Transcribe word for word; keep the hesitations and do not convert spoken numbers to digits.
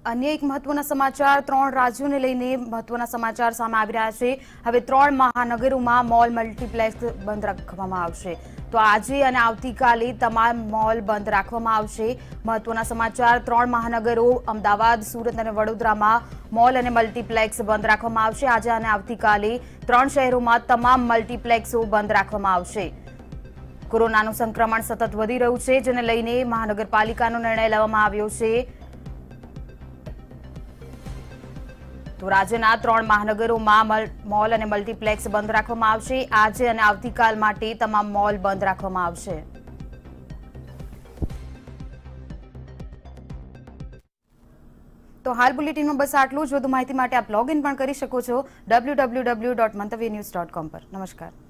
अन्य एक महत्वना समाचार त्रण राज्यों ने लईने महत्वना समाचार सामे आवी रह्या छे। हवे त्रण महानगरों मॉल मल्टीप्लेक्स बंद राखवामां आवशे। तो आज अने आवतीकाले तमाम मॉल बंद राखवामां आवशे। महत्वना समाचार त्रण महानगरों अमदावाद, सूरत और वडोदरामां मॉल और मल्टीप्लेक्स बंद राखवामां आवशे। आज अने आवतीकाले त्रण शहेरोमां तमाम मल्टीप्लेक्सो बंद राखवामां आवशे। कोरोनानुं संक्रमण सतत वधी रह्युं छे, जेने लईने महानगरपालिकानो निर्णय लेवामां આવ્યો છે। तो राज्यना त्रण महानगरों मॉल और मल्टीप्लेक्स बंद राखवामां आवशे। आज और आवतीकाल माटे तमाम मॉल बंद राखवामां आवशे। तो हाल बुलेटिन में बस आटलुं ज। વધુ માહિતી માટે આપ લોગ ઇન પણ કરી શકો છો W W W dot Mantavya news dot com પર। નમસ્કાર।